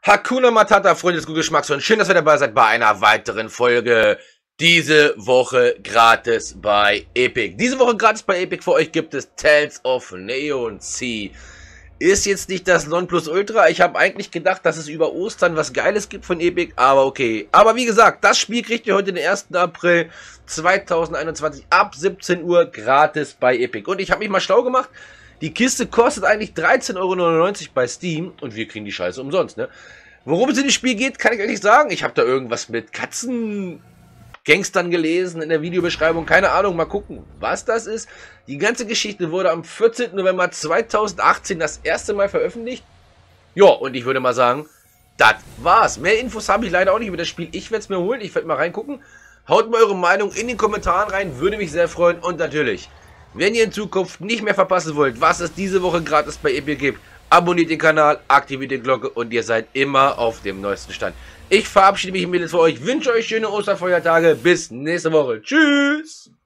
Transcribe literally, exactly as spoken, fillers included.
Hakuna Matata, Freunde des guten Geschmacks, und schön, dass ihr dabei seid bei einer weiteren Folge. Diese Woche gratis bei Epic. Diese Woche gratis bei Epic für euch gibt es Tales of Neon Sea. Ist jetzt nicht das Nonplusultra. Ich habe eigentlich gedacht, dass es über Ostern was Geiles gibt von Epic, aber okay. Aber wie gesagt, das Spiel kriegt ihr heute den ersten April zweitausendeinundzwanzig ab siebzehn Uhr gratis bei Epic. Und ich habe mich mal schlau gemacht. Die Kiste kostet eigentlich dreizehn Euro neunundneunzig bei Steam und wir kriegen die Scheiße umsonst, ne? Worum es in dem Spiel geht, kann ich euch nicht sagen. Ich habe da irgendwas mit Katzengangstern gelesen in der Videobeschreibung. Keine Ahnung, mal gucken, was das ist. Die ganze Geschichte wurde am vierzehnten November zweitausendachtzehn das erste Mal veröffentlicht. Ja, und ich würde mal sagen, das war's. Mehr Infos habe ich leider auch nicht über das Spiel. Ich werde es mir holen, ich werde mal reingucken. Haut mal eure Meinung in den Kommentaren rein, würde mich sehr freuen. Und natürlich, wenn ihr in Zukunft nicht mehr verpassen wollt, was es diese Woche gratis bei Epic gibt, abonniert den Kanal, aktiviert die Glocke und ihr seid immer auf dem neuesten Stand. Ich verabschiede mich im Mädels für euch, wünsche euch schöne Osterfeiertage, bis nächste Woche. Tschüss!